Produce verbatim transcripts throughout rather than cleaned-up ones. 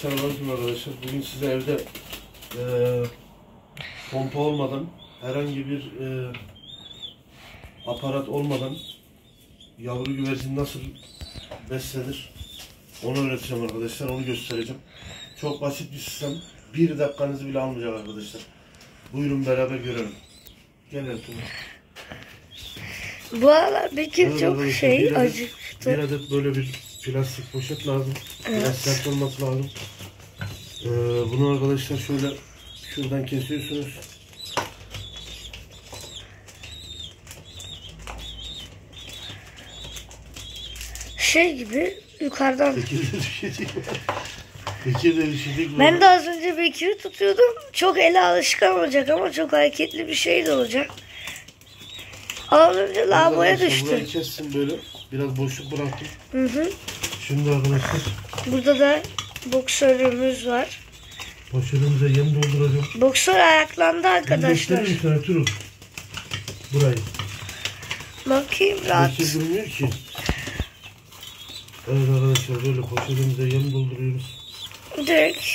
Selamünaleyküm arkadaşlar. Bugün size evde e, pompa olmadan, herhangi bir e, aparat olmadan yavru güvercin nasıl beslenir onu öğreteceğim arkadaşlar. Onu göstereceğim. Çok basit bir sistem. Bir dakikanızı bile almayacak arkadaşlar. Buyurun beraber görelim. Gel Ertuğrul. Bu aralar Bekir Evet, çok şey bir adet, acıktı. Bir adet böyle bir plastik poşet lazım. Evet. Biraz sert olması lazım. Ee, bunu arkadaşlar şöyle şuradan kesiyorsunuz. Şey gibi yukarıdan. Bekir'de düşecek. Bekir'de düşecek. Ben de az önce Bekir'i tutuyordum. Çok ele alışkan olacak ama çok hareketli bir şey de olacak. Az önce lavaboya düştü. Burayı kessin böyle. Biraz boşluk bıraktım. Hı hı. Şimdi arkadaşlar. Burada da boksörümüz var. Poşetimize yem dolduracağım. Boksör ayaklandı arkadaşlar. Gösterir misin Ertuğrul? Burayı. Bakayım rahat. Bekir durmuyor ki. Evet arkadaşlar böyle poşetimize yem dolduruyoruz. Direkt.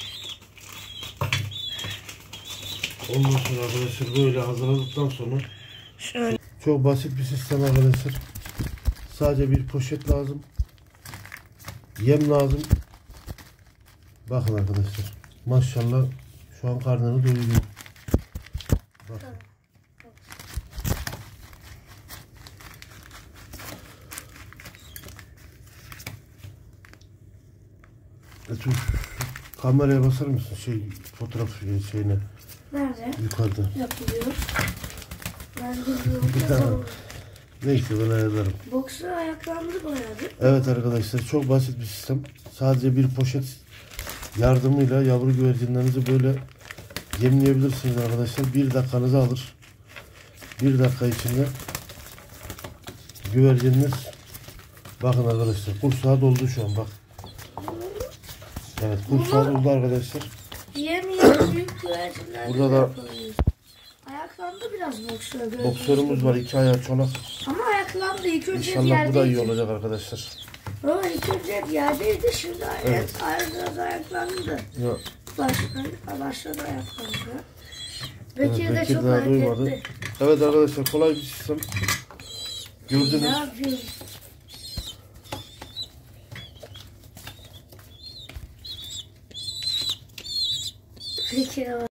Ondan sonra arkadaşlar böyle hazırladıktan sonra Şöyle. çok basit bir sistem arkadaşlar. Sadece bir poşet lazım. Yem lazım. Bakın arkadaşlar. Maşallah şu an karnını doyuruyor. Bakın. Dur. Kameraya basar mısın? Şey fotoğraf şeyine. Nerede? Yukarıda. Yapılıyor. Ben bilmiyorum. Neyse ben ayarlarım. Boksör ayaklandı bayağı. Evet arkadaşlar çok basit bir sistem. Sadece bir poşet yardımıyla yavru güvercinlerinizi böyle yemleyebilirsiniz arkadaşlar. Bir dakikanızı alır. Bir dakika içinde güvercininiz, bakın arkadaşlar kursağı doldu şu an bak. Evet kursağı doldu arkadaşlar. Yemeyen büyük güvercinler. Burada da ayaklandı biraz boksör. boksörümüz var, iki ayağı çolak. Ama ayaklandı ilk önce İnşallah yerdeydi. bu da iyi olacak arkadaşlar. Ama ilk önce yerdeydi, şimdi evet. biraz ayaklandı. Ya. Başladı, başladı ayaklandı. Bekir Evet, de Bekir çok daha hareketli. duymadı. Evet arkadaşlar kolay bir sistem. Gördünüz. Ne yapayım? Bekir